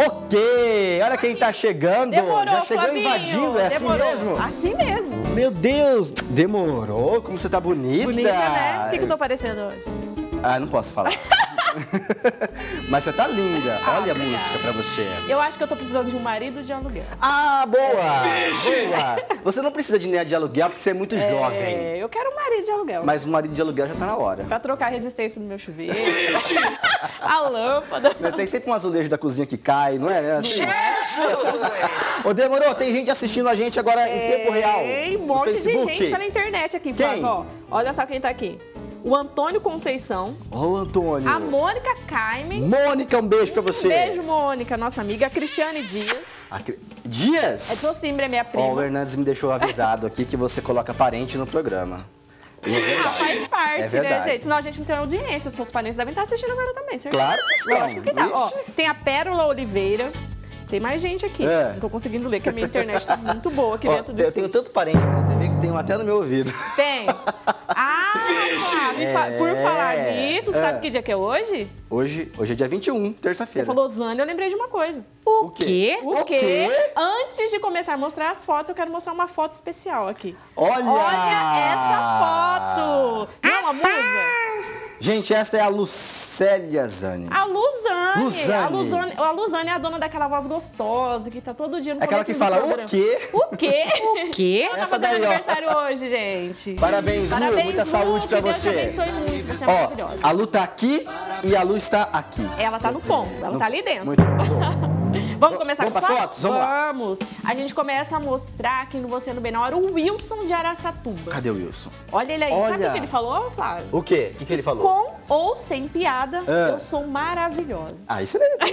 Ok, olha quem tá chegando. Demorou, já chegou Flavinho. invadindo, é Demorou. assim mesmo? Assim mesmo. Meu Deus, demorou, como você tá bonita. Bonita, né? O que eu tô parecendo hoje? Ah, não posso falar. Mas você tá linda. Olha a música pra você. Eu acho que eu tô precisando de um marido de aluguel. Ah, boa! Boa! Você não precisa de nem de aluguel porque você é muito jovem. É, eu quero um marido de aluguel. Mas o marido de aluguel já tá na hora. Pra trocar a resistência do meu chuveiro. A lâmpada. Mas tem sempre um azulejo da cozinha que cai, não é? Assim. Ô, demorou, tem gente assistindo a gente agora em tempo real. Tem um no monte de Facebook. gente pela internet aqui, Quem? Flávio. Ó, olha só quem tá aqui. O Antônio Conceição, Ô, Antônio. a Mônica Caimen. Mônica, um beijo pra você. Um beijo, Mônica, nossa amiga. A Cristiane Dias. Dias? É de Socimbra, é minha prima. Ó, o Hernandes me deixou avisado aqui que você coloca parente no programa. E é verdade. Faz parte, É verdade. né, gente? Senão a gente não tem audiência. Seus parentes devem estar assistindo agora também, certeza? Claro que sim. Lógico que tá. Ó, Ixi. tem a Pérola Oliveira. Tem mais gente aqui. É. Não tô conseguindo ler, que a minha internet tá muito boa aqui Ó, dentro do eu tenho estúdio. tanto parente aqui na TV que tem um até no meu ouvido. Tem. Ah, por falar nisso, sabe que dia que é hoje? Hoje é dia 21, Você terça-feira. falou Zânia, eu lembrei de uma coisa. O quê? O quê? Antes de começar a mostrar as fotos, eu quero mostrar uma foto especial aqui. Olha! Olha essa foto! Não é uma musa? Gente, esta é a Lucélia Zani. A Luzane. Luzane. A Luzane é a dona daquela voz gostosa que tá todo dia no Aquela que comecinho do fala, programa. o quê? O quê? O quê? Ela tá Essa fazendo daí, ó. aniversário hoje, gente. Parabéns, Lu. Parabéns, Muita Lu, saúde pra que Deus te você. abençoe muito, você é Ó, maravilhosa. a Lu tá aqui e a Lu está aqui. Ela tá no ponto, ela tá ali dentro. Muito bom. Vamos começar Vamos com as pras fotos? fotos? Vamos lá. Vamos. A gente começa a mostrar aqui no Você no Bem na Hora o Wilson de Araçatuba. Cadê o Wilson? Olha ele aí. Olha. Sabe o que ele falou, Flávio? O quê? O que ele falou? Com ou sem piada, Ah. eu sou maravilhosa. Ah, isso é...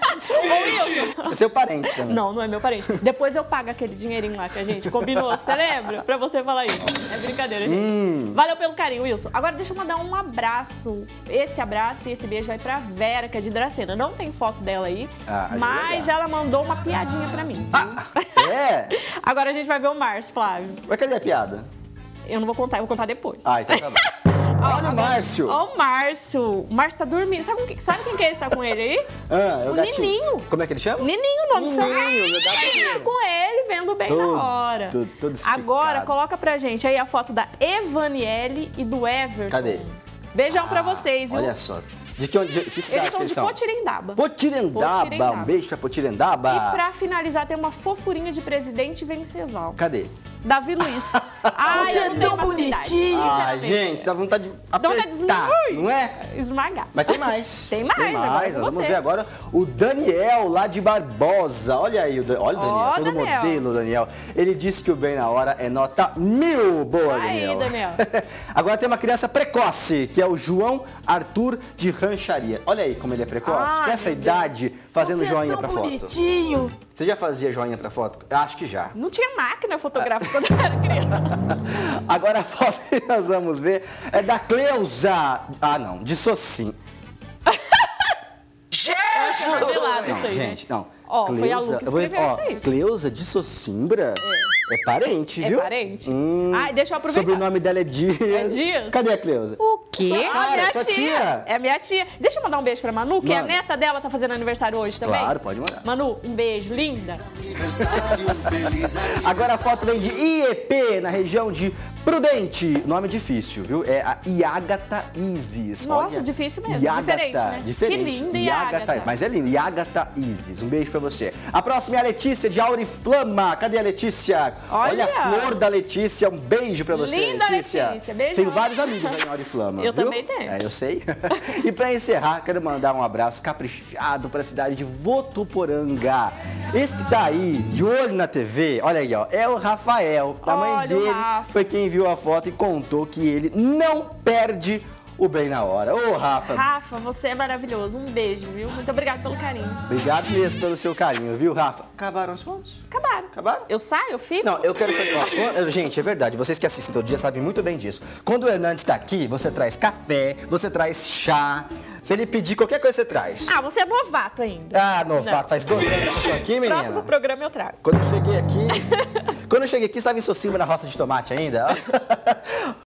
Ô, Wilson. É seu parente também. Não, não é meu parente. Depois eu pago aquele dinheirinho lá que a gente combinou, você lembra? Pra você falar isso. É brincadeira, gente. Valeu pelo carinho, Wilson. Agora deixa eu mandar um abraço. Esse abraço e esse beijo vai pra Vera, que é de Dracena. Não tem foto dela aí, Ah, mas legal. ela mandou uma piadinha pra mim. É? Agora a gente vai ver o Márcio, Flávio. Mas cadê a piada? Eu não vou contar, eu vou contar depois. Ah, então tá bom. Olha o Márcio. Ó o Márcio. O Márcio tá dormindo. Sabe quem que é esse que tá com ele aí? Ah, é O gatinho. Nininho. Como é que ele chama? Nininho, o nome do seu... Nininho, meu gato Tá com ele, vendo bem Todo- na hora. todo esticado. Agora, coloca pra gente aí a foto da Evaniele e do Everton. Cadê? Beijão pra vocês, viu? Olha só. De que cidade Eles que são eles de são? Potirindaba. Potirendaba. Potirendaba. Um beijo pra Potirendaba. E pra finalizar, tem uma fofurinha de Presidente Venceslau. Cadê? Davi Luiz. Ai, Você eu é não tenho tão maturidade, bonitinho. Ai, sinceramente. gente, dá vontade de Dá vontade de apertar, não é? esmagar. Mas tem mais. Tem mais, agora é com Nós vamos você. ver agora o Daniel, lá de Barbosa. Olha aí, olha o Daniel, Ó, todo Daniel. modelo, Daniel. Ele disse que o Bem na Hora é nota 1000. Boa, Aí, Daniel. Daniel. Agora tem uma criança precoce, que é o João Arthur de Rancharia. Olha aí como ele é precoce. Ai, Com essa meu Deus. idade, fazendo Você é joinha tão pra foto. bonitinho. Você já fazia joinha pra foto? Eu acho que já. Não tinha máquina fotográfica quando eu era criança. Agora a foto que nós vamos ver é da Cleusa. Ah, não, de Socim. É revelado isso Não, aí, gente, né? não. Ó, foi a Lu que eu vou- escreveu ó, isso aí. Cleusa de Socimbra é parente, É viu? parente? Ai, deixa eu aproveitar. Sobrenome dela é Dias. É Dias? Cadê a Cleusa? O quê? Ah, minha sua tia. tia. É minha tia. Deixa eu mandar um beijo pra Manu, que a Manda. neta dela tá fazendo aniversário hoje também. Claro, pode mandar. Manu, um beijo, linda. Agora a foto vem de IEP, na região de Prudente. Nome difícil, viu? É a Iágata Isis. Nossa, Olha, difícil mesmo. Iágata, Diferente, né? Diferente. Que linda, Iágata. Iágata. Mas é lindo. Iágata Isis. Um beijo pra você. A próxima é a Letícia de Auriflama. Cadê a Letícia? Olha. a flor da Letícia. Um beijo pra você, Linda, Letícia. Letícia. Beijão. Tenho vários amigos aí em Auriflama. Eu viu? também tenho. É, eu sei. E pra encerrar, quero mandar um abraço caprichado pra cidade de Votuporanga. Esse que tá aí, de olho na TV, olha aí, ó, é o Rafael. A mãe Olha o dele Rafa. foi quem viu a foto e contou que ele não perde o Bem na Hora. Ô, Rafa, Rafa, você é maravilhoso. Um beijo, viu? Muito obrigada pelo carinho. obrigado mesmo pelo seu carinho, viu, Rafa? Acabaram as fotos? Acabaram. Acabaram? Eu saio, eu fico? Não, eu quero saber. Ó, gente, é verdade, vocês que assistem todo dia sabem muito bem disso. Quando o Hernandes tá aqui, você traz café, você traz chá. Se ele pedir qualquer coisa, você traz. Ah, você é novato ainda. Ah, novato, Não. faz 12 anos que eu tô aqui, menina. Próximo programa eu trago. Quando eu cheguei aqui, estava em Socimbra, na roça de tomate ainda.